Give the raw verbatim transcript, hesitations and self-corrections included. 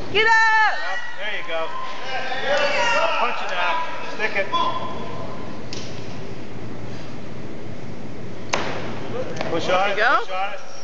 Get up! Yep, there you go. Punch it out. Stick it. Push on it. There you go. Push on it.